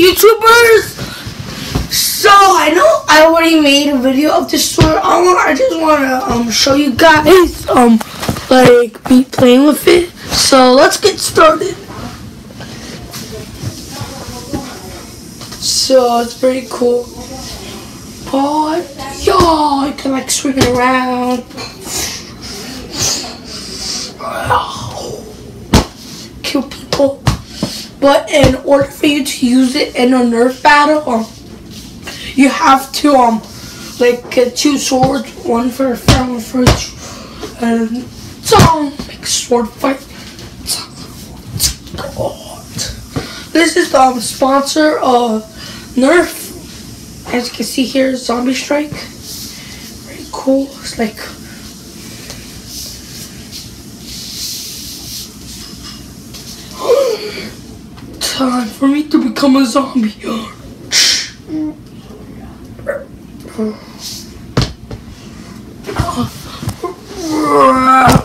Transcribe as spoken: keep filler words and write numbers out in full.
YouTubers. So I know I already made a video of this store. I want, I just want to um show you guys um like me playing with it. So let's get started. So it's pretty cool. But yeah, I can like swing it around. Kill people. But in order for you to use it in a Nerf battle, um, you have to um like get two swords, one for a friend, one for each, and um, make a sword fight. This is the um, sponsor of Nerf. As you can see here, Zombie Strike. Very cool. It's like time for me to become a zombie. Uh,